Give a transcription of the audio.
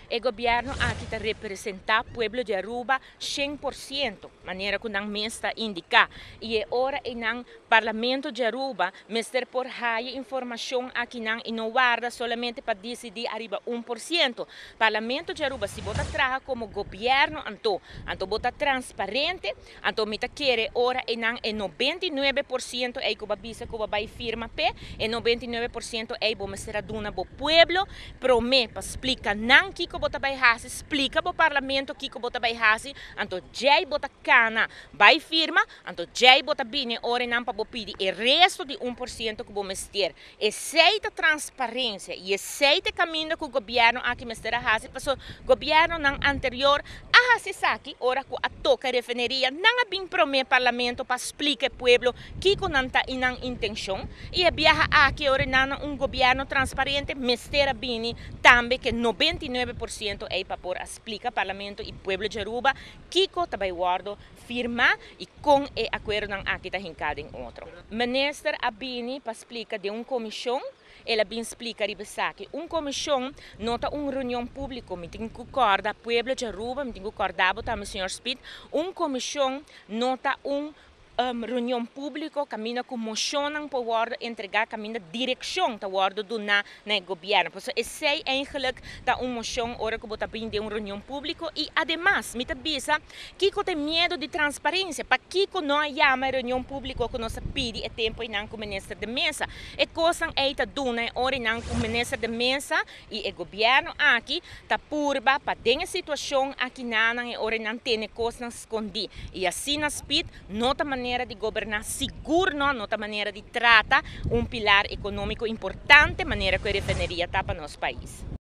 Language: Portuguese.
O governo aqui está representar o povo de Aruba 100%, maneira que não me está indicar. E é hora em o parlamento de Aruba mestre por high informação aqui não e não guarda somente para decidir arriba 1%. Parlamento de Aruba se bota traga como governo anto bota transparente, anto mita quer hora em não é 99% é que babisa que vai firma pé, e 99% é bom mestre duna bo pueblo, promete para explicar não que bota vai hasi, explica para o parlamento que bota vai hasi, anto jai bota cana, vai firma, anto jai bota bine ora não para pedir o resto de 1% que vamos ter. Aceita transparência e aceita caminho que o governo aqui mestre hasi, para o governo não anterior a hasi aqui, ora que a toca refineria não é bem promete parlamento para explicar ao povo que não está em intenção e a viaja aqui ora não governo transparente mestre bine também que 99% é para por explicar parlamento e povo de Aruba que também guardo firma e com o acordo não aqui está hincado em outro. Minister Abini para explicar de comissão, ela bem explica que comissão nota reunião pública, me tem que concordar povo de Aruba, me tem que concordar também o senhor Speed, comissão nota reunião pública, caminho com mocionam para o entregar caminho direção para o do na governo. Por isso, esse é eigenlijk da moção ora que bota bem de reunião pública e, además, me avisa que tem medo de transparência, para que não chama reunião pública que nós pede é tempo e não com o ministro de mesa. E coisa é que duna ora não com o ministro de mesa e o governo aqui tá purba para denha situação aqui não ora não tem coisa escondida. E assim nas pede nota maneira de governar seguro, nota maneira de tratar pilar econômico importante, maneira que a refineria está para nosso país.